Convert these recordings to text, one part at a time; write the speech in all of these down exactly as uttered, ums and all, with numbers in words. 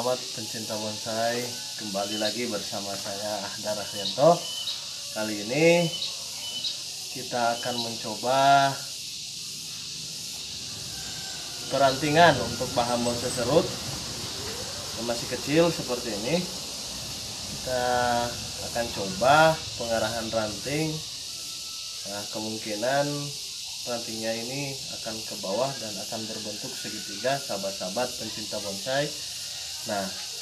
sahabat pencinta bonsai, kembali lagi bersama saya Ahdar Rahyanto. Kali ini kita akan mencoba perantingan untuk bahan bonsai serut yang masih kecil seperti ini. Kita akan coba pengarahan ranting. Nah, kemungkinan rantingnya ini akan ke bawah dan akan berbentuk segitiga, sahabat-sahabat pencinta bonsai. Nah,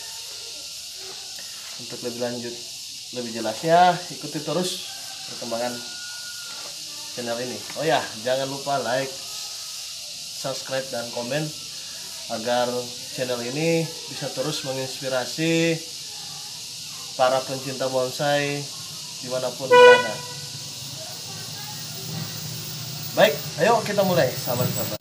untuk lebih lanjut, lebih jelasnya, ikuti terus perkembangan channel ini. Oh ya, jangan lupa like, subscribe, dan komen agar channel ini bisa terus menginspirasi para pencinta bonsai dimanapun berada. Baik, ayo kita mulai, sahabat-sahabat.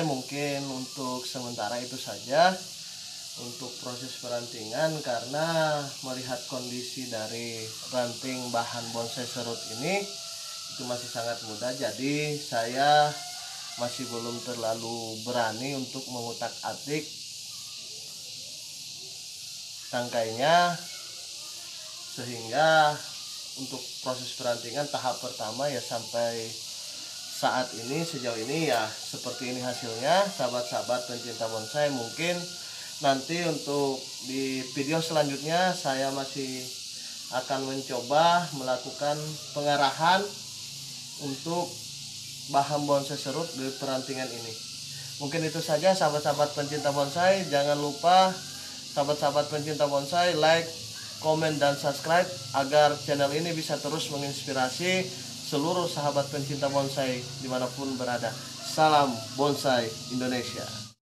mungkin untuk sementara itu saja untuk proses perantingan, karena melihat kondisi dari ranting bahan bonsai serut ini itu masih sangat muda, jadi saya masih belum terlalu berani untuk mengutak-atik tangkainya, sehingga untuk proses perantingan tahap pertama ya sampai saat ini, sejauh ini ya seperti ini hasilnya. Sahabat-sahabat pencinta bonsai, mungkin nanti untuk di video selanjutnya saya masih akan mencoba melakukan pengarahan untuk bahan bonsai serut di perantingan ini. Mungkin itu saja sahabat-sahabat pencinta bonsai. Jangan lupa sahabat-sahabat pencinta bonsai like, komen, dan subscribe agar channel ini bisa terus menginspirasi seluruh sahabat pencinta bonsai dimanapun berada. Salam bonsai Indonesia.